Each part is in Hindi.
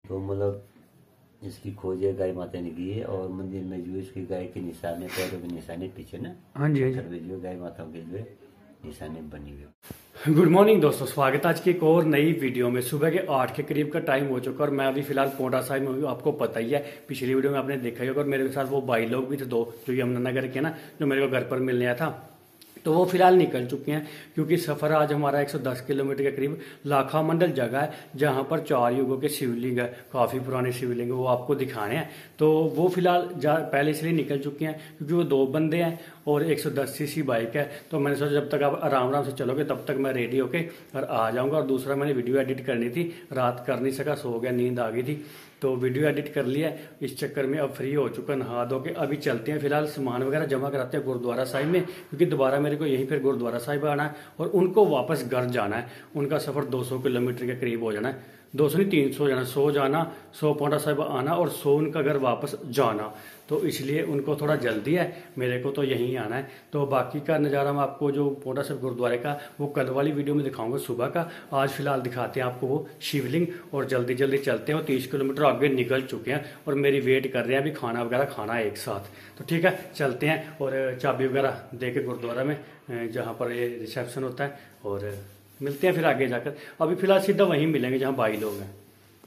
तो मतलब इसकी खोज है गाय माता ने की है और मंदिर में जो इसकी गाय के निशाने, पैरों के निशाने पीछे ना, हाँ जी जो गाय माताओं के जो निशाने बनी हुई। गुड मॉर्निंग दोस्तों, स्वागत है आज की एक और नई वीडियो में। सुबह के 8 के करीब का टाइम हो चुका और मैं अभी फिलहाल पोंटा साहिब में हूँ। आपको पता ही है, पिछली वीडियो में आपने देखा ही होगा। और मेरे साथ वो भाई लोग भी थे दो, जो यमुनानगर के ना, जो मेरे को घर पर मिलने आया था। तो वो फिलहाल निकल चुके हैं क्योंकि सफर आज हमारा 110 किलोमीटर के करीब लाखा मंडल जगह है, जहां पर 4 युगों के शिवलिंग है, काफी पुराने शिवलिंग है, वो आपको दिखाने हैं। तो वो फिलहाल पहले इसलिए निकल चुके हैं क्योंकि वो 2 बंदे हैं और 110 सीसी बाइक है। तो मैंने सोचा जब तक आप आराम आराम से चलोगे तब तक मैं रेडी होके और आ जाऊंगा। और दूसरा, मैंने वीडियो एडिट करनी थी, रात कर नहीं सका, सो गया, नींद आ गई थी, तो वीडियो एडिट कर लिया। इस चक्कर में अब फ्री हो चुका, नहा धो के अभी चलते हैं। फिलहाल सामान वगैरह जमा कराते हैं गुरुद्वारा साहिब में, क्योंकि दोबारा मेरे को यहीं फिर गुरुद्वारा साहिब आना है और उनको वापस घर जाना है। उनका सफर 200 किलोमीटर के करीब हो जाना है, 200 नहीं 300 जाना, 100 जाना, 100 पोंटा साहिब आना और 100 उनका घर वापस जाना। तो इसलिए उनको थोड़ा जल्दी है, मेरे को तो यहीं आना है। तो बाकी का नज़ारा मैं आपको जो पोंटा साहिब गुरुद्वारे का वो कल वाली वीडियो में दिखाऊंगा सुबह का। आज फिलहाल दिखाते हैं आपको वो शिवलिंग और जल्दी जल्दी चलते हैं। वो 30 किलोमीटर आगे निकल चुके हैं और मेरी वेट कर रहे हैं, अभी खाना वगैरह खाना है एक साथ। तो ठीक है, चलते हैं और चाबी वगैरह दे के गुरुद्वारा में, जहाँ पर ये रिसेप्शन होता है, और मिलते हैं फिर आगे जाकर। अभी फिलहाल सीधा वहीं मिलेंगे जहाँ भाई लोग हैं।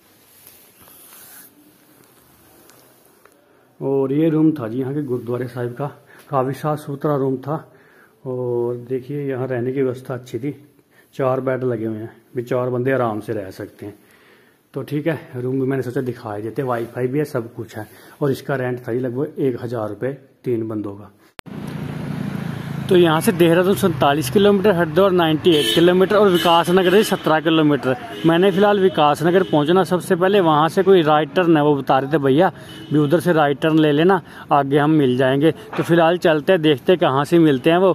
और ये रूम था जी यहाँ के गुरुद्वारे साहिब का, काफ़ी साफ सुथरा रूम था। और देखिए यहाँ रहने की व्यवस्था अच्छी थी, 4 बेड लगे हुए हैं, भी 4 बंदे आराम से रह सकते हैं। तो ठीक है, रूम भी मैंने सोचा दिखाई देते, वाईफाई भी है, सब कुछ है। और इसका रेंट था जी लगभग 1000 रुपये 3 बंदों का। तो यहाँ से देहरादून 47 किलोमीटर, हरिद्वार 98 किलोमीटर और विकासनगर से 17 किलोमीटर। मैंने फिलहाल विकासनगर पहुँचना सबसे पहले, वहाँ से कोई राइट टर्न है, वो बता रहे थे भैया भी उधर से राइट टर्न ले लेना, आगे हम मिल जाएंगे। तो फिलहाल चलते हैं, देखते हैं कहाँ से मिलते हैं वो।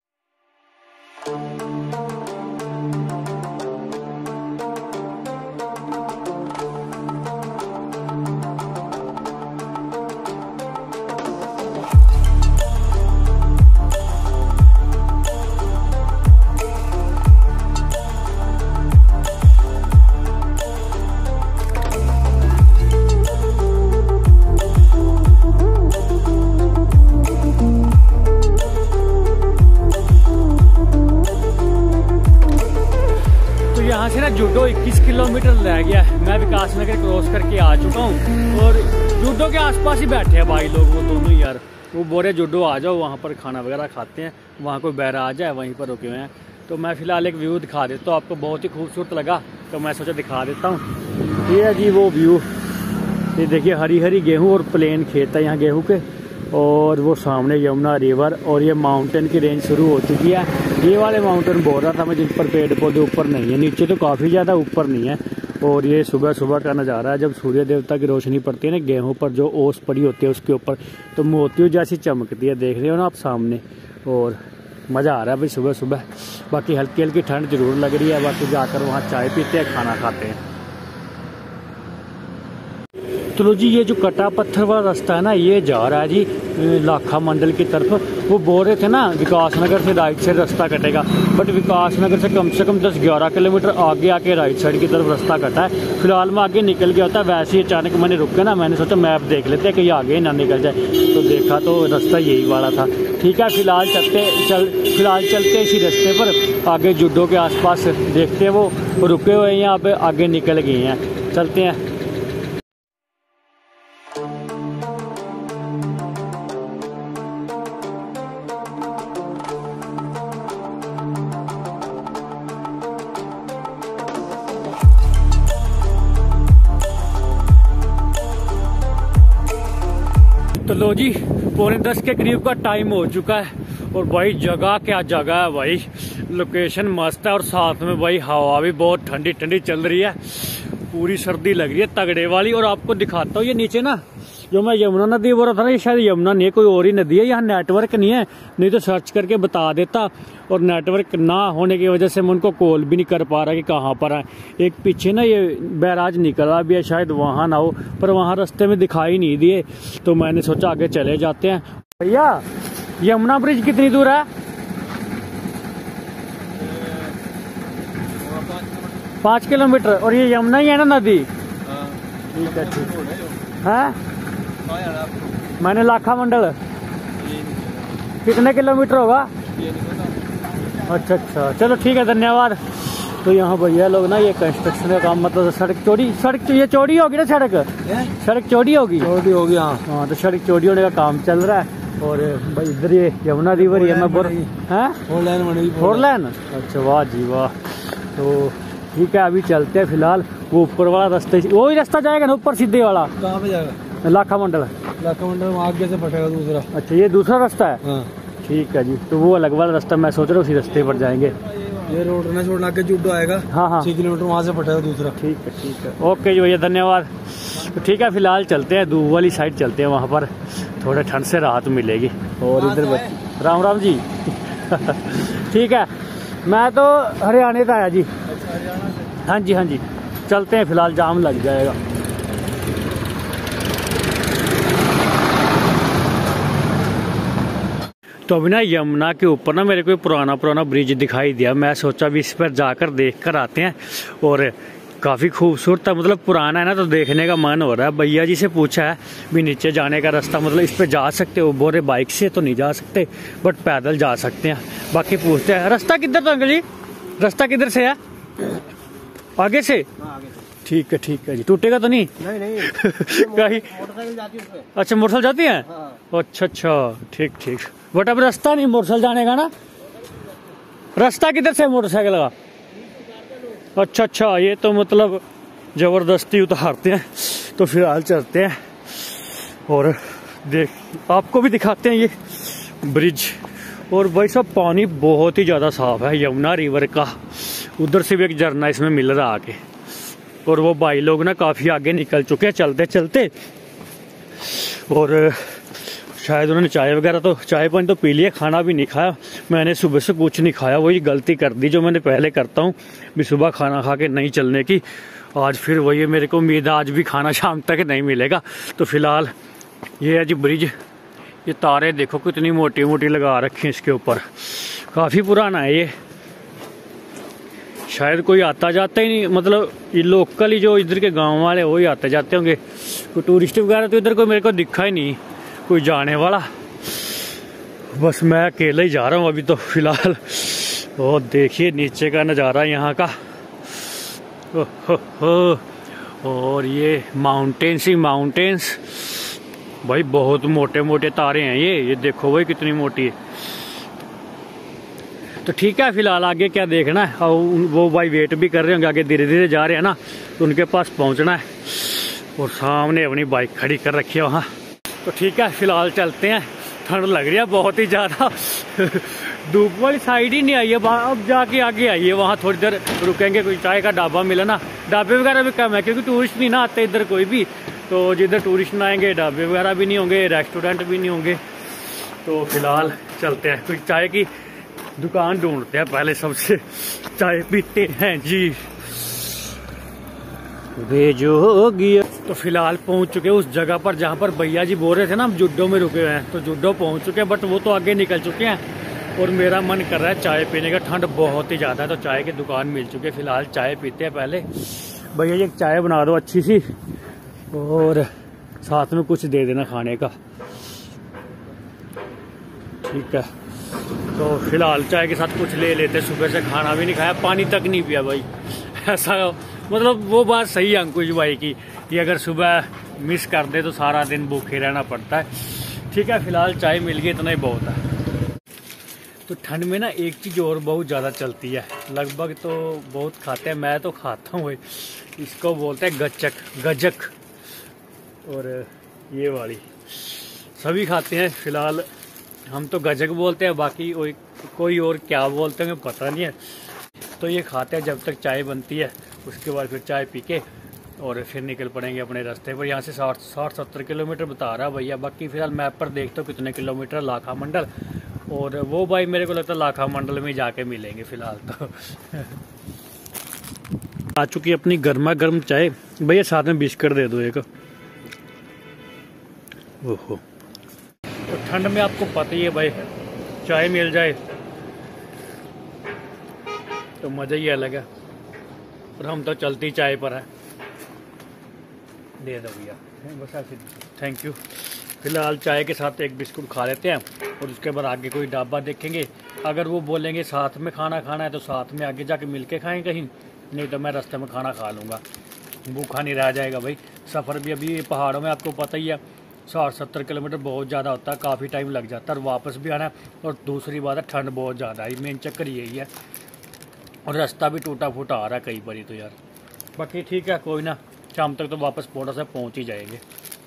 यहाँ से ना जूडो 21 किलोमीटर रह गया है। मैं विकासनगर क्रॉस करके आ चुका हूँ और जूडो के आसपास ही बैठे हैं भाई लोग, वो दोनों यार। वो बोले जूडो आ जाओ, वहाँ पर खाना वगैरह खाते हैं, वहाँ कोई बैरा आ जाए, वहीं पर रुके हुए हैं। तो मैं फिलहाल एक व्यू दिखा देता हूँ आपको, बहुत ही खूबसूरत लगा तो मैं सोचा दिखा देता हूँ। ये है जी वो व्यू, ये देखिए हरी हरी गेहूँ और प्लेन खेत है यहाँ गेहूँ के, और वो सामने यमुना रिवर और ये माउंटेन की रेंज शुरू हो चुकी है। ये वाले माउंटेन बोल रहा था मैं, जिन पर पेड़ पौधे ऊपर नहीं है, नीचे तो काफ़ी ज़्यादा, ऊपर नहीं है। और ये सुबह सुबह का नज़ारा है, जब सूर्य देवता की रोशनी पड़ती है ना गेहूं पर, जो ओस पड़ी होती है उसके ऊपर, तो मोतियों जैसी चमकती है, देख रहे हो ना आप सामने। और मज़ा आ रहा है भाई सुबह सुबह। बाकी हल्की हल्की ठंड जरूर लग रही है। बाकी जाकर वहाँ चाय पीते हैं, खाना खाते हैं। तो लो जी, ये जो कटा पत्थर वाला रास्ता है ना, ये जा रहा है जी लाखा मंडल की तरफ। वो बोल रहे थे ना विकासनगर से राइट साइड रास्ता कटेगा, बट विकासनगर से कम 10-11 किलोमीटर आगे आके राइट साइड की तरफ रास्ता कटा है। फिलहाल मैं आगे निकल गया होता, वैसे ही अचानक मैंने रुक के ना, मैंने सोचा मैप देख लेते हैं कहीं आगे ना निकल जाए, तो देखा तो रास्ता यही वाला था। ठीक है, फिलहाल चलते इसी रास्ते पर आगे जूडो के आसपास देखते हैं, वो रुके हुए हैं यहाँ पे, आगे निकल गए हैं, चलते हैं। तो लो जी, 9:45 के करीब का टाइम हो चुका है और भाई जगह क्या जगह है भाई, लोकेशन मस्त है और साथ में भाई हवा भी बहुत ठंडी ठंडी चल रही है, पूरी सर्दी लग रही है तगड़े वाली। और आपको दिखाता हूँ ये नीचे ना, जो मैं यमुना नदी बोल रहा था ना, ये शायद यमुना नहीं है, कोई और ही नदी है। यहाँ नेटवर्क नहीं है, नहीं तो सर्च करके बता देता। और नेटवर्क ना होने की वजह से मैं उनको कॉल भी नहीं कर पा रहा कि कहाँ पर है। एक पीछे ना ये बैराज निकला भी है, शायद वहाँ ना हो, पर वहाँ रास्ते में दिखाई नहीं दिए, तो मैंने सोचा आगे चले जाते हैं। भैया यमुना ब्रिज कितनी दूर है? 5 किलोमीटर। और ये यमुना ही है ना नदी? ठीक है ठीक है। मैंने लाखा मंडल कितने किलोमीटर होगा? अच्छा अच्छा, चलो ठीक है, धन्यवाद। तो यहाँ भैया लोग ना ये कंस्ट्रक्शन का काम, मतलब सड़क ये चौड़ी होगी ना, सड़क चौड़ी होगी हाँ। तो सड़क चौड़ी होने का काम चल रहा है। और भाई इधर ये यमुना रिवर ये मैं बोल फोर लाइन। अच्छा वाह जी वाह। तो ठीक है, अभी चलते हैं फिलहाल। वो ऊपर वाला रास्ते, वही रास्ता जाएगा ना ऊपर सीधे वाला? कहाँ पे जाएगा? लाखा मंडल आगे से फटेगा दूसरा। अच्छा ये दूसरा रास्ता है? हाँ। ठीक है जी, तो वो अलग वाला रास्ता, मैं सोच रहा हूँ उसी रास्ते पर जाएंगे। ये रोड ना छोड़ना के जुड्डो आएगा। हाँ 6 किलोमीटर वहाँ से फटेगा दूसरा। ठीक है ओके जी भैया, धन्यवाद। तो ठीक है, फिलहाल चलते हैं दूब वाली साइड चलते हैं, वहाँ पर थोड़े ठंड से राहत मिलेगी। और इधर राम राम जी ठीक है, मैं तो हरियाणा से आया जी। हाँ जी चलते हैं, फिलहाल जाम लग जाएगा। तो अभी ना यमुना के ऊपर ना मेरे को पुराना ब्रिज दिखाई दिया। मैं सोचा भी इस पर जाकर देख कर आते हैं। और काफ़ी खूबसूरत है, मतलब पुराना है ना, तो देखने का मन हो रहा है। भैया जी से पूछा है भी नीचे जाने का रास्ता, मतलब इस पर जा सकते हो? बोरे बाइक से तो नहीं जा सकते, बट पैदल जा सकते हैं। बाकी पूछते हैं रास्ता किधर था अंकल जी, रास्ता किधर से है? आगे से? ठीक है जी, टूटेगा तो नहीं? नहीं कहीं मोटरसाइकिल जाती है। अच्छा मोटरसाइकिल जाती है? हाँ। अच्छा ठीक। बट अब रास्ता नहीं मोटरसाइकिल जाने का ना, रास्ता किधर से मोटरसाइकिल का? अच्छा, ये तो मतलब जबरदस्ती उतारते हैं। तो फिलहाल चलते हैं और देख आपको भी दिखाते हैं ये ब्रिज। और भाई साहब पानी बहुत ही ज्यादा साफ है यमुना रिवर का। उधर से भी एक झरना इसमें मिल रहा आके। और वो भाई लोग ना काफी आगे निकल चुके हैं चलते। और शायद उन्होंने चाय पानी तो पी लिया, खाना भी नहीं खाया। मैंने सुबह से कुछ नहीं खाया, वही गलती कर दी जो मैंने पहले करता हूँ भी, सुबह खाना खा के नहीं चलने की। आज फिर वही मेरे को उम्मीद है आज भी खाना शाम तक नहीं मिलेगा। तो फिलहाल ये है जी ब्रिज। ये तारे देखो कितनी मोटी मोटी लगा रखी है इसके ऊपर, काफी पुराना है ये। शायद कोई आता जाता ही नहीं, मतलब ये लोकल ही जो इधर के गांव वाले वही आते जाते होंगे। कोई टूरिस्ट वगैरह तो इधर को मेरे को दिखा ही नहीं कोई जाने वाला। बस मैं अकेला ही जा रहा हूँ अभी तो फिलहाल। और देखिए नीचे का नज़ारा यहाँ का। और ये माउंटेन्स भाई, बहुत मोटे मोटे तारे हैं ये देखो भाई कितनी मोटी है। तो ठीक है, फिलहाल आगे क्या देखना है। और वो भाई वेट भी कर रहे होंगे, आगे धीरे धीरे जा रहे हैं ना, तो उनके पास पहुंचना है। और सामने अपनी बाइक खड़ी कर रखी है वहाँ। तो ठीक है, फिलहाल चलते हैं। ठंड लग रही है बहुत ही ज़्यादा धूप वाली साइड ही नहीं आई है, अब जाके आगे आई है। वहाँ थोड़ी देर रुकेंगे, कोई चाय का ढाबा मिला ना। ढाबे वगैरह भी कम है क्योंकि टूरिस्ट नहीं ना आते इधर कोई भी। तो जिधर टूरिस्ट ना आएंगे ढाबे वगैरह भी नहीं होंगे, रेस्टोरेंट भी नहीं होंगे। तो फिलहाल चलते हैं, कोई चाय की दुकान ढूंढते हैं पहले, सबसे चाय पीते हैं जी। वे जो हो गया। तो फिलहाल पहुंच चुके उस जगह पर जहां पर भैया जी बोल रहे थे ना हम जुड्डो में रुके हुए हैं। तो जुड्डो पहुंच चुके हैं, बट वो तो आगे निकल चुके हैं। और मेरा मन कर रहा है चाय पीने का, ठंड बहुत ही ज़्यादा है। तो चाय की दुकान मिल चुकी है, फिलहाल चाय पीते हैं पहले। भैया जी एक चाय बना दो अच्छी सी, और साथ में कुछ दे देना खाने का। ठीक है, तो फिलहाल चाय के साथ कुछ ले लेते। सुबह से खाना भी नहीं खाया, पानी तक नहीं पिया भाई। ऐसा मतलब वो बात सही है अंकुश भाई की, कि अगर सुबह मिस कर दे तो सारा दिन भूखे रहना पड़ता है। ठीक है, फिलहाल चाय मिल गई, इतना ही बहुत है। तो ठंड में ना एक चीज़ और बहुत ज़्यादा चलती है, लगभग तो बहुत खाते हैं, मैं तो खाता हूँ। इसको बोलते हैं गजक। और ये वाली सभी खाते हैं। फिलहाल हम तो गजक बोलते हैं, बाकी कोई और क्या बोलते हैं पता नहीं है। तो ये खाते हैं जब तक चाय बनती है, उसके बाद फिर चाय पी के और फिर निकल पड़ेंगे अपने रास्ते पर। यहाँ से 60-70 किलोमीटर बता रहा भैया, बाकी फिलहाल मैप पर देखते हो कितने किलोमीटर लाखा मंडल। और वो भाई मेरे को लगता है लाखा मंडल में जाके मिलेंगे फिलहाल तो। आ चुकी अपनी गर्मा गर्म चाय। भैया साथ में बिस्किट दे दो एक। ओहो, तो ठंड में आपको पता ही है भाई, चाय मिल जाए तो मज़ा ही अलग है। और हम तो चलती चाय पर है। दे दो भैया, बस ऐसे थैंक यू। फिलहाल चाय के साथ एक बिस्कुट खा लेते हैं और उसके बाद आगे कोई ढाबा देखेंगे। अगर वो बोलेंगे साथ में खाना खाना है तो साथ में आगे जाके मिल के खाएँ कहीं, नहीं तो मैं रास्ते में खाना खा लूँगा, भूखा नहीं रह जाएगा भाई। सफ़र भी अभी पहाड़ों में आपको पता ही है 60-70 किलोमीटर बहुत ज़्यादा होता है, काफ़ी टाइम लग जाता है और वापस भी आना है। और दूसरी बात है ठंड बहुत ज़्यादा है, मेन चक्कर यही है। और रास्ता भी टूटा फूटा आ रहा है कई बारी तो यार। बाकी ठीक है, कोई ना, शाम तक तो वापस पोंटा साहिब पहुँच ही जाएंगे।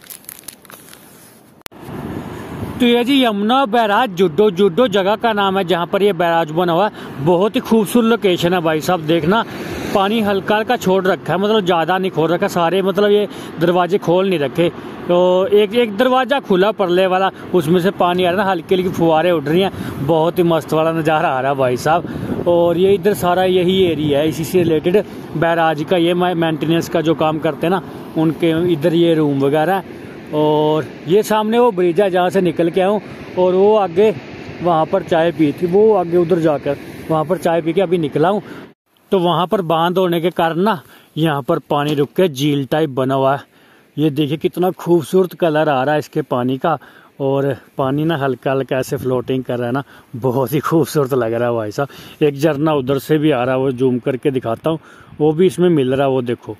तो ये जी यमुना बैराज जुड्डो जगह का नाम है जहाँ पर ये बैराज बना हुआ है। बहुत ही खूबसूरत लोकेशन है भाई साहब, देखना पानी हल्का हल्का छोड़ रखा है, मतलब ज़्यादा नहीं खोल रखा सारे, मतलब ये दरवाजे खोल नहीं रखे। तो एक दरवाज़ा खुला परले वाला, उसमें से पानी आ रहा है, हल्की हल्की फुहारें उड़ रही हैं, बहुत ही मस्त वाला नज़ारा आ रहा है भाई साहब। और ये इधर सारा यही एरिया है, इसी से रिलेटेड बैराज का ये मेंटेनेंस का जो काम करते हैं ना उनके इधर ये रूम वगैरह है। और ये सामने वो ब्रिज है जहाँ से निकल के आया हूँ, और वो आगे वहाँ पर चाय पी थी, वो आगे उधर जाकर वहाँ पर चाय पी के अभी निकला हूँ। तो वहाँ पर बांध होने के कारण ना यहाँ पर पानी रुक के झील टाइप बना हुआ है। ये देखिए कितना खूबसूरत कलर आ रहा है इसके पानी का, और पानी ना हल्का हल्का ऐसे फ्लोटिंग कर रहा है ना, बहुत ही खूबसूरत लग रहा है भाई साहब। एक झरना उधर से भी आ रहा है, वो जूम करके दिखाता हूँ, वो भी इसमें मिल रहा है, वो देखो।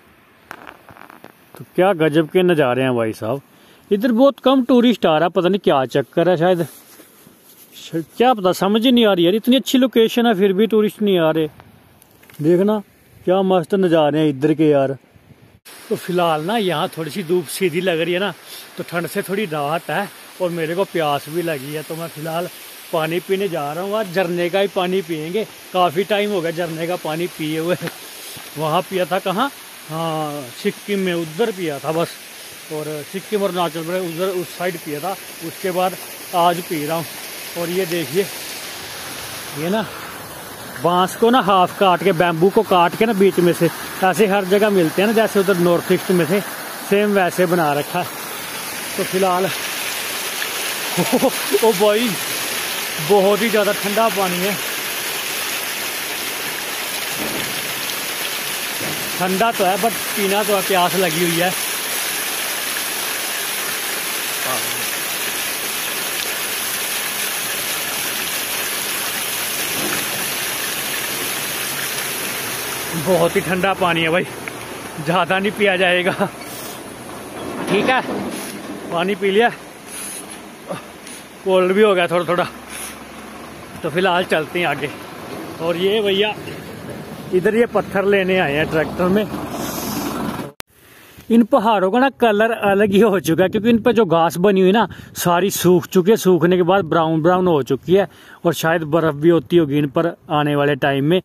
तो क्या गजब के नज़ारे हैं भाई साहब। इधर बहुत कम टूरिस्ट आ रहा है, पता नहीं क्या चक्कर है, शायद क्या पता, समझ ही नहीं आ रही यार। इतनी अच्छी लोकेशन है फिर भी टूरिस्ट नहीं आ रहे। देखना क्या मस्त नज़ारे हैं इधर के यार। तो फिलहाल ना यहाँ थोड़ी सी धूप सीधी लग रही है ना, तो ठंड से थोड़ी राहत है और मेरे को प्यास भी लगी है। तो मैं फिलहाल पानी पीने जा रहा हूँ, आज झरने का ही पानी पियेंगे। काफ़ी टाइम हो गया झरने का पानी पिए हुए। वहाँ पिया था कहाँ, हाँ सिक्किम में, उधर पिया था बस। और सिक्किम और अरुणाचल प्रदेश उधर उस साइड पिया था, उसके बाद आज पी रहा हूँ। और ये देखिए ये ना बांस को ना हाफ काट के, बैम्बू को काट के ना बीच में से, ऐसे हर जगह मिलते हैं ना जैसे उधर नॉर्थ ईस्ट में थे, सेम वैसे बना रखा है। तो फिलहाल ओ भाई बहुत ही ज़्यादा ठंडा पानी है। ठंडा तो है बट पीना तो है, प्यास लगी हुई है। बहुत ही ठंडा पानी है भाई, ज़्यादा नहीं पिया जाएगा। ठीक है, पानी पी लिया, कोल्ड भी हो गया थोड़ा थोड़ा। तो फिलहाल चलते हैं आगे। और ये भैया इधर ये पत्थर लेने आए हैं ट्रैक्टर में। इन पहाड़ों का ना कलर अलग ही हो चुका है, क्योंकि इन पर जो घास बनी हुई ना सारी सूख चुकी है, सूखने के बाद ब्राउन ब्राउन हो चुकी है, और शायद बर्फ भी होती होगी इन पर आने वाले टाइम में।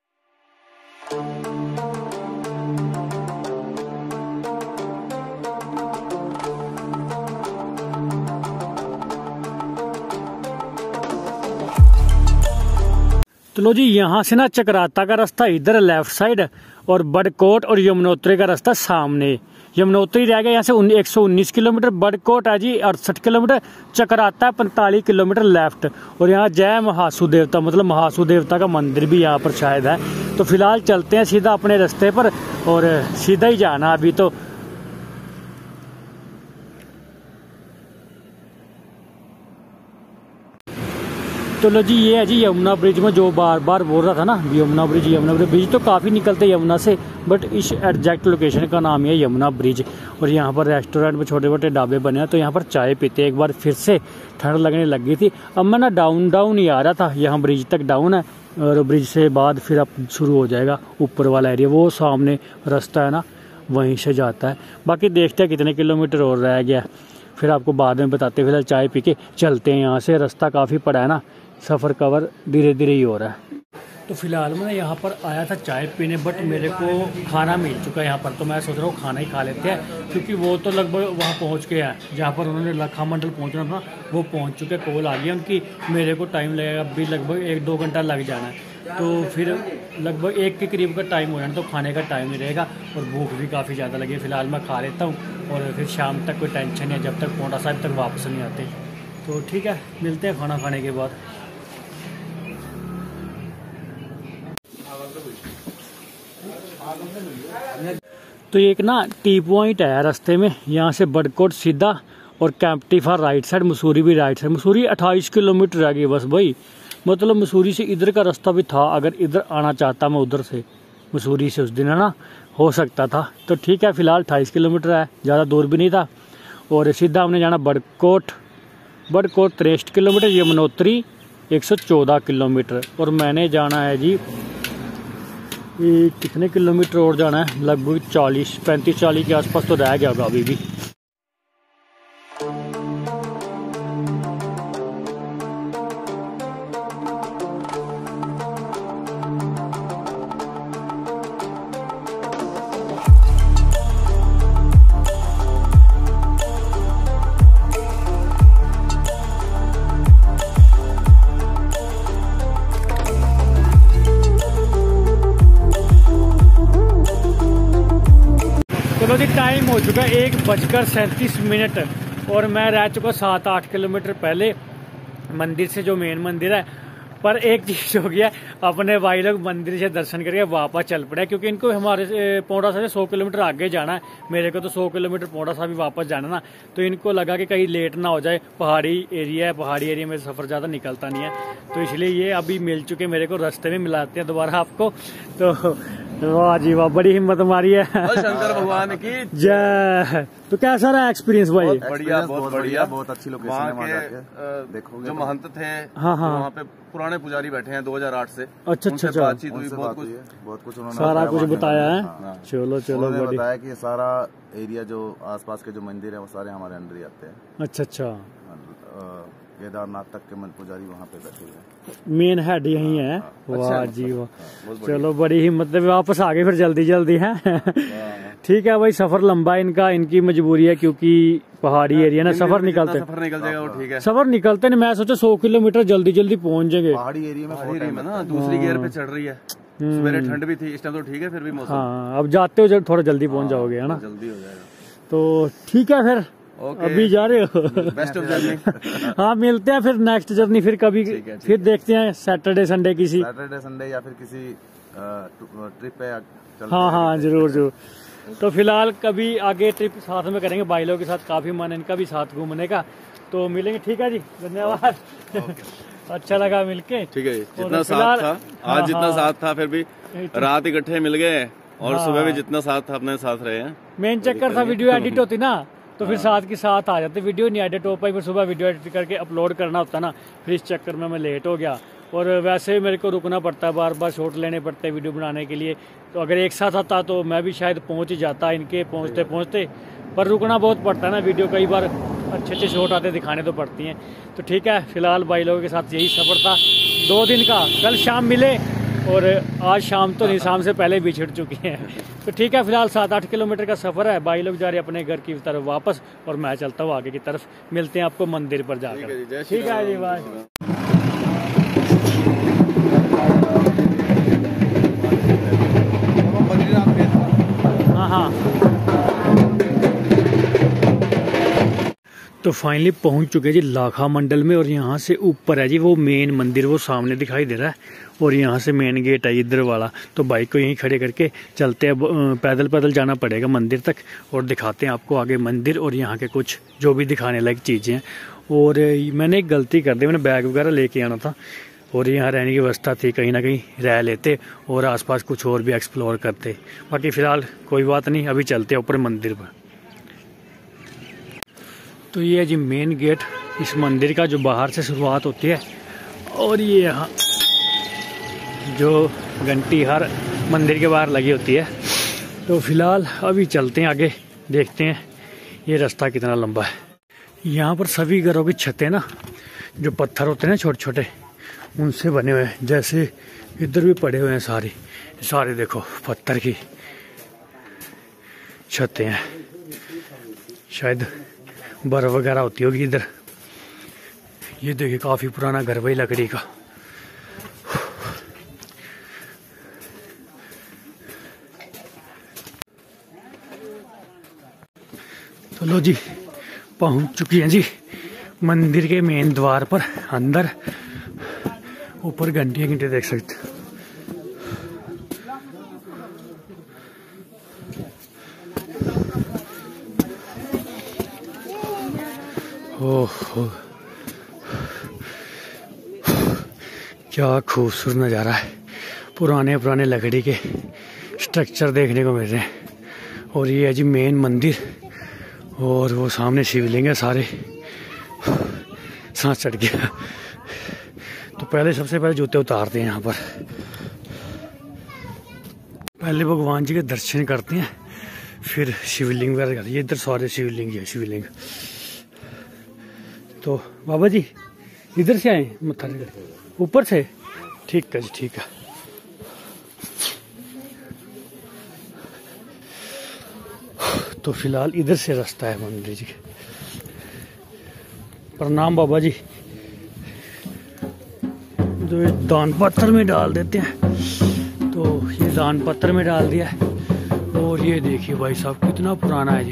तो लो जी, यहाँ से ना चक्राता का रास्ता इधर लेफ्ट साइड, और बड़कोट और यमुनोत्री का रास्ता सामने। यमुनोत्री रह गया यहाँ से 119 किलोमीटर, बड़कोट है जी 68 किलोमीटर, चक्राता है 45 किलोमीटर लेफ्ट। और यहाँ जय महासु देवता, मतलब महासु देवता का मंदिर भी यहाँ पर शायद है। तो फिलहाल चलते हैं सीधा अपने रास्ते पर, और सीधा ही जाना अभी तो। तो लो जी, ये है जी यमुना ब्रिज में जो बार बार बोल रहा था ना, यमुना ब्रिज तो काफ़ी निकलते यमुना से, बट इस एग्जैक्ट लोकेशन का नाम है यमुना ब्रिज। और यहाँ पर रेस्टोरेंट में छोटे छोटे ढाबे बने हैं, तो यहाँ पर चाय पीते। एक बार फिर से ठंड लगने लग गई थी। अब मैं ना डाउन ही आ रहा था, यहाँ ब्रिज तक डाउन है, और ब्रिज से बाद फिर अब शुरू हो जाएगा ऊपर वाला एरिया, वो सामने रास्ता है ना वहीं से जाता है। बाकी देखते हैं कितने किलोमीटर और रह गया, फिर आपको बाद में बताते। फिलहाल चाय पी के चलते हैं यहाँ से, रास्ता काफ़ी पड़ा है ना, सफ़र कवर धीरे धीरे ही हो रहा है। तो फिलहाल मैं यहाँ पर आया था चाय पीने, बट मेरे को खाना मिल चुका है यहाँ पर। तो मैं सोच रहा हूँ खाना ही खा लेते हैं, क्योंकि वो तो लगभग वहाँ पहुँच के हैं जहाँ पर उन्होंने लखा मंडल पहुँचना था, वो पहुँच चुके। कॉल आ गई उनकी, मेरे को टाइम लगेगा अभी लगभग 1-2 घंटा लग जाना है। तो फिर लगभग 1 के करीब का टाइम हो जाना, तो खाने का टाइम नहीं रहेगा, और भूख भी काफ़ी ज़्यादा लगी। फिलहाल मैं खा लेता हूँ, और फिर शाम तक कोई टेंशन नहीं है जब तक पोंटा साहिब तक वापस नहीं आते। तो ठीक है, मिलते हैं खाना खाने के बाद। तो ये एक ना टी पॉइंट है रास्ते में, यहाँ से बड़कोट सीधा और कैंपटीफार राइट साइड, मसूरी भी राइट साइड। मसूरी 28 किलोमीटर रह गई बस भाई, मतलब मसूरी से इधर का रास्ता भी था, अगर इधर आना चाहता मैं उधर से मसूरी से उस दिन है ना, हो सकता था। तो ठीक है, फिलहाल 28 किलोमीटर है, ज़्यादा दूर भी नहीं था। और सीधा हमने जाना बड़कोट 63 किलोमीटर, यमुनोत्री 114 किलोमीटर। और मैंने जाना है जी ये कितने किलोमीटर और जाना है, लगभग 35-40 के आसपास तो रह गया होगा अभी भी। चलो जी, टाइम हो चुका है 1:37 और मैं रह चुका 7-8 किलोमीटर पहले मंदिर से, जो मेन मंदिर है। पर एक चीज़ हो गया, अपने भाई लोग मंदिर से दर्शन करके वापस चल पड़े, क्योंकि इनको हमारे पोंडा सा से 100 किलोमीटर आगे जाना है। मेरे को तो 100 किलोमीटर पोंडा सा भी वापस जाना ना, तो इनको लगा कि कहीं लेट ना हो जाए। पहाड़ी एरिया है, पहाड़ी एरिया में सफ़र ज़्यादा निकलता नहीं है, तो इसलिए ये अभी मिल चुके मेरे को, रास्ते में मिलाते हैं दोबारा आपको। तो वाह जी वाह, बड़ी हिम्मत हमारी है। शंकर भगवान की जय। तो कैसा रहा एक्सपीरियंस भाई? बढ़िया, बहुत बढ़िया, बहुत अच्छी लोकेशन है। वहाँ के देखोगे जो महंत थे, हाँ हाँ, वहाँ पे पुराने पुजारी बैठे हैं 2008 से। अच्छा अच्छा अच्छा, बातचीत हुई, बहुत कुछ उन्होंने सारा कुछ बताया है। हाँ। चलो चलो, उन्होंने बड़ी बताया कि सारा एरिया जो आसपास के जो मंदिर है वो सारे हमारे अंडर ही आते हैं। अच्छा अच्छा, केदारनाथ तक के पुजारी वहाँ पे बैठे हुए हैं। मेन हेड यही है। वाह जी वाह, चलो बड़ी हिम्मत है, वापस आ गए फिर जल्दी जल्दी है। ठीक है भाई, सफर लंबा इनका, इनकी मजबूरी है, क्योंकि पहाड़ी एरिया ना, सफर निकल जाएगा वो ठीक है। सफर निकलते नहीं, मैं सोचा 100 किलोमीटर जल्दी जल्दी पहुंच जाएंगे। पहाड़ी एरिया में ना दूसरी गियर पे चढ़ रही है, सवेरे ठंड भी थी, इस टाइम तो ठीक है, फिर भी मौसम। हाँ, अब जाते हो थोड़ा जल्दी पहुंच जाओगे, है ना, जल्दी हो जाएगा। तो ठीक है फिर, अभी जा रहे हो। Best of journey. हाँ, मिलते हैं फिर नेक्स्ट जर्नी, फिर कभी फिर देखते हैं सैटरडे संडे किसी, सैटरडे संडे या फिर किसी ट्रिप पे हाँ हाँ, जरूर जरूर। तो फिलहाल कभी आगे ट्रिप साथ में करेंगे, भाई लोगों के साथ, काफी मन है इनका भी साथ घूमने का, तो मिलेंगे। ठीक है जी, धन्यवाद। अच्छा लगा मिलके। ठीक है, जितना साथ था आज, जितना साथ था, फिर भी रात इकट्ठे मिल गए और सुबह भी जितना साथ था अपने साथ रहे हैं। मेन चक्कर था वीडियो एडिट होती ना, तो फिर साथ के साथ आ जाते, वीडियो नहीं एडिट हो पाई, फिर सुबह वीडियो एडिट करके अपलोड करना होता ना, फिर इस चक्कर में मैं लेट हो गया। और वैसे मेरे को रुकना पड़ता है, बार बार शॉट लेने पड़ते हैं वीडियो बनाने के लिए, तो अगर एक साथ आता तो मैं भी शायद पहुंच ही जाता इनके पहुंचते पहुंचते, पर रुकना बहुत पड़ता है ना, वीडियो कई बार अच्छे अच्छे शॉट आते दिखाने तो पड़ती हैं। तो ठीक है, फिलहाल भाई लोगों के साथ यही सफ़र था 2 दिन का। कल शाम मिले और आज शाम तो नहीं, शाम से पहले भी छिड़ चुकी हैं। तो ठीक है, फिलहाल 7-8 किलोमीटर का सफ़र है, भाई लोग जा रहे हैं अपने घर की तरफ वापस, और मैं चलता हूँ आगे की तरफ। मिलते हैं आपको मंदिर पर जाकर। ठीक है जी, बाय। हाँ हाँ, तो फाइनली पहुंच चुके हैं जी लाखा मंडल में, और यहाँ से ऊपर है जी वो मेन मंदिर, वो सामने दिखाई दे रहा है, और यहाँ से मेन गेट है इधर वाला। तो बाइक को यहीं खड़े करके चलते हैं, पैदल पैदल जाना पड़ेगा मंदिर तक, और दिखाते हैं आपको आगे मंदिर और यहाँ के कुछ जो भी दिखाने लायक चीज़ें हैं। और मैंने एक गलती कर दी, मैंने बैग वगैरह लेके आना था, और यहाँ रहने की व्यवस्था थी, कहीं ना कहीं रह लेते और आसपास कुछ और भी एक्सप्लोर करते। बाकी फ़िलहाल कोई बात नहीं, अभी चलते हैं ऊपर मंदिर पर। तो ये है जी मेन गेट इस मंदिर का, जो बाहर से शुरुआत होती है, और ये यहाँ जो घंटी हर मंदिर के बाहर लगी होती है। तो फिलहाल अभी चलते हैं आगे, देखते हैं ये रास्ता कितना लंबा है। यहाँ पर सभी घरों की छतें ना, जो पत्थर होते हैं ना छोटे छोटे, उनसे बने हुए हैं। जैसे इधर भी पड़े हुए हैं सारे देखो पत्थर की छतें हैं, शायद बर्फ वगैरह होती होगी इधर। ये देखिए काफी पुराना घर भाई लकड़ी का। तो लो जी, पहुंच चुकी हैं जी मंदिर के मेन द्वार पर अंदर। ऊपर घंटियां घंटे देख सकते। ओह क्या खूबसूरत नज़ारा है। पुराने पुराने लकड़ी के स्ट्रक्चर देखने को मिल रहे हैं। और ये है जी मेन मंदिर, और वो सामने शिवलिंग है सारे। सांस चढ़ गया। तो पहले सबसे पहले जूते उतारते हैं यहाँ पर, पहले भगवान जी के दर्शन करते हैं, फिर शिवलिंग वगैरह करते हैं। ये इधर सारे शिवलिंग है, शिवलिंग। तो बाबा जी इधर से आए मत्था ऊपर से? ठीक है जी, ठीक है। तो फिलहाल इधर से रास्ता है मंदिर जी। प्रणाम बाबा जी। जो ये दान पत्थर में डाल देते हैं, तो ये दान पत्थर में डाल दिया है। और ये देखिए भाई साहब कितना पुराना है जी,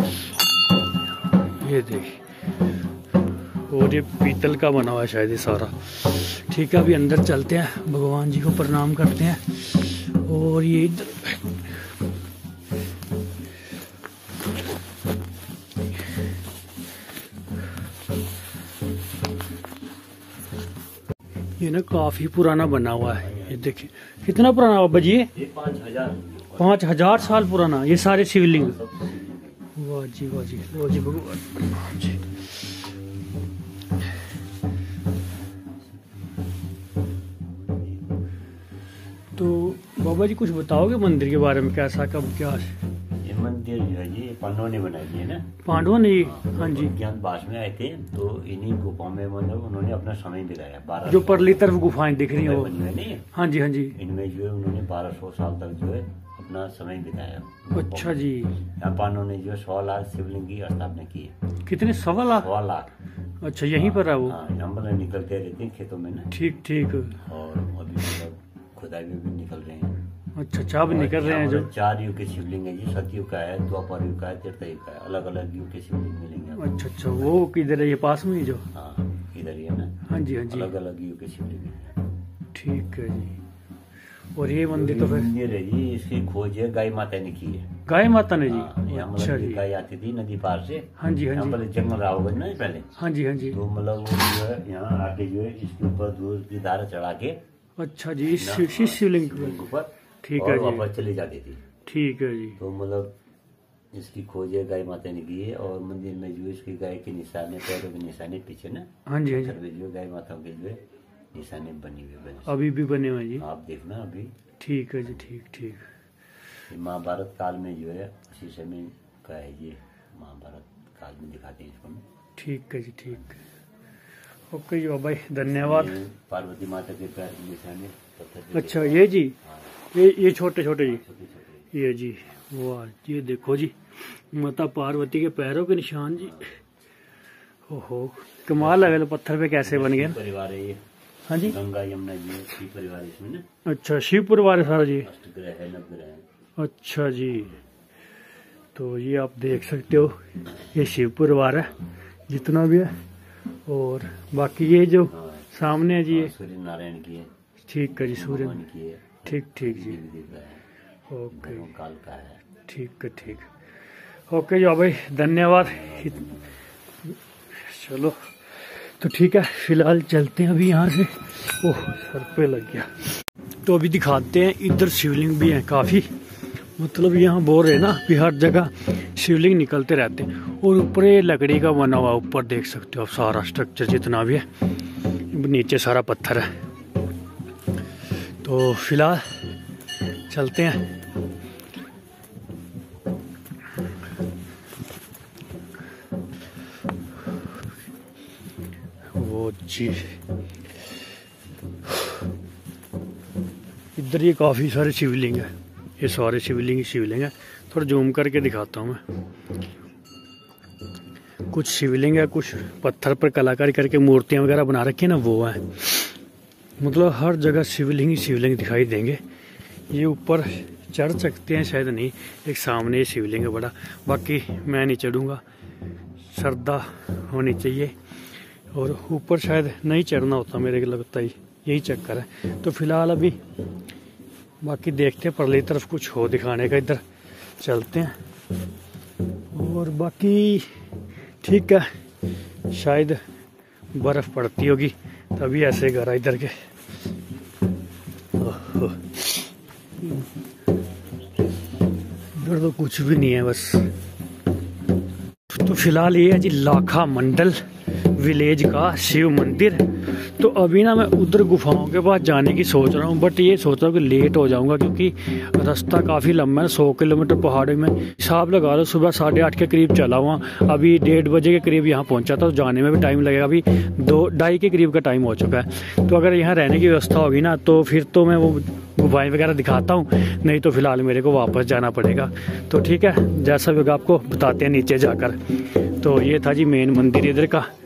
ये देखिए। और ये पीतल का बना हुआ है शायद ये सारा। ठीक है, अभी अंदर चलते हैं, भगवान जी को प्रणाम करते हैं। और ये इधर ये ना काफी पुराना बना हुआ है। ये देखिए कितना पुराना बाबा जी, ये 5000 साल पुराना ये सारे शिवलिंग। वाह जी वाह जी, वाह जी भगवान जी। तो बाबा जी कुछ बताओगे मंदिर के बारे में, कैसा कब क्या है? ये मंदिर जो है जी पांडवों ने बनाई है ना। पांडवों ने? हाँ जी। ज्ञानवास में आए थे, तो इन्हीं गुफाओं में मतलब उन्होंने अपना समय बिताया। 12 जो परली तरफ गुफाएं दिख रही हो, बनी हुई नहीं, हाँ जी हाँ जी। इनमें जो है उन्होंने 1200 साल तक जो है अपना समय बिताया। अच्छा जी। यहाँ पांडवों ने जो है 100 लाख शिवलिंग की स्थापना की है। कितने? 1.25 लाख? 100 लाख। अच्छा, यहीं पर है वो? हाँ, यहाँ मतलब निकलते रहते हैं खेतों में ना। ठीक ठीक। और अभी मतलब खुदाई में भी निकल रहे हैं। अच्छा अच्छा, अब निकल रहे हैं जो। 4 युग के शिवलिंग है जी, सतयुग का है, द्वापर युग का है, त्रेता का है। अलग अलग युग के शिवलिंग मिलेंगे आपको। अच्छा अच्छा, वो किधर है? ये पास में ही जो? हाँ, इधर ही है ना। हाँ जी हाँ जी। अलग अलग युग के शिवलिंग है। ठीक है जी। और ये मंदिर तो फिर मंदिर है जी, इसकी खोज है गाय माता ने की है। गाय माता ने जी? हाँ, यहाँ अच्छा मतलब जी। गाय आती थी नदी पार से। हाँ जी हाँ यहाँ जी। पर जंगल रहा होगा ना पहले। हाँ जी हाँ जी। तो मतलब वो जो है यहाँ आके जो है इसके ऊपर दूध की धारा चढ़ा के। अच्छा जी, इस शिवलिंग के ऊपर। ठीक है और जी। वापस चली जाती थी। ठीक है जी। तो मतलब इसकी खोज है गाय माता ने की है। और मंदिर में जो इसकी गाय के निशाने, पैरों के निशाने पीछे ना हाँ जी हाँ जी। पत्थर पे जो गाय माता के जो है निशाने बनी हुए हैं। अभी भी बने हुए हैं जी? आप देखना अभी। ठीक है जी, ठीक ठीक। ये महाभारत काल में जो है उसी समय का है ये, महाभारत काल में दिखाते हैं इसको। ठीक है जी, ठीक है। ओके जी बाबा, धन्यवाद। ये पार्वती माता के पैर के निशाने पत्थर पे। अच्छा ये जी, ये छोटे छोटे जी, छोटे छोटे। ये जी। वाह, ये देखो जी माता पार्वती के पैरों के निशान जी। ओहो, कमाल लगे पत्थर पे कैसे बन गए। परिवार है ये। हाँ जी। गंगा यमुना जी शिव परिवार इसमें ना। अच्छा, शिव परिवार है सारा जी? अष्टग्रह है, नवग्रह है। अच्छा जी। तो ये आप देख सकते हो, ये शिव परिवार है जितना भी है। और बाकी ये जो सामने है जी, ये सूर्य नारायण की है। ठीक है जी, सूर्य भगवान की है। ठीक ठीक जी। देवी देवता है। ओके, धर्म काल का है। ठीक है ठीक। ओके जी भाई, धन्यवाद। चलो तो ठीक है, फिलहाल चलते हैं अभी यहाँ से। ओह, सर पे लग गया। तो अभी दिखाते हैं, इधर शिवलिंग भी है काफ़ी। मतलब यहाँ बोर है ना, भी हर जगह शिवलिंग निकलते रहते हैं। और ऊपर ये लकड़ी का बना हुआ, ऊपर देख सकते हो आप सारा स्ट्रक्चर जितना भी है। नीचे सारा पत्थर है। तो फिलहाल चलते हैं। वो जी, इधर ये काफ़ी सारे शिवलिंग है। ये सारे शिवलिंग ही शिवलिंग है। थोड़ा जूम करके दिखाता हूँ मैं। कुछ शिवलिंग है, कुछ पत्थर पर कलाकारी करके मूर्तियाँ वगैरह बना रखी है ना, वो है। मतलब हर जगह शिवलिंग ही शिवलिंग दिखाई देंगे। ये ऊपर चढ़ सकते हैं शायद नहीं, एक सामने शिवलिंग है बड़ा। बाकी मैं नहीं चढ़ूँगा, श्रद्धा होनी चाहिए। और ऊपर शायद नहीं चढ़ना होता, मेरे को लगता है यही चक्कर है। तो फिलहाल अभी बाकी देखते हैं, परली तरफ कुछ हो दिखाने का, इधर चलते हैं। और बाकी ठीक है, शायद बर्फ पड़ती होगी तभी ऐसे घर है इधर के। इधर तो कुछ भी नहीं है बस। तो फिलहाल ये है जी लाखा मंडल विलेज का शिव मंदिर। तो अभी ना मैं उधर गुफाओं के पास जाने की सोच रहा हूँ, बट ये सोच रहा हूँ कि लेट हो जाऊंगा क्योंकि रास्ता काफ़ी लंबा है, 100 किलोमीटर पहाड़ों में। हिसाब लगा लो सुबह 8:30 के करीब चला हुआ, अभी 1:30 बजे के करीब यहाँ पहुँचा था, तो जाने में भी टाइम लगेगा। अभी 2-2:30 के करीब का टाइम हो चुका है। तो अगर यहाँ रहने की व्यवस्था होगी ना तो फिर तो मैं वो गुफाएँ वगैरह दिखाता हूँ, नहीं तो फिलहाल मेरे को वापस जाना पड़ेगा। तो ठीक है, जैसा भी होगा आपको बताते हैं नीचे जाकर। तो ये था जी मेन मंदिर इधर का।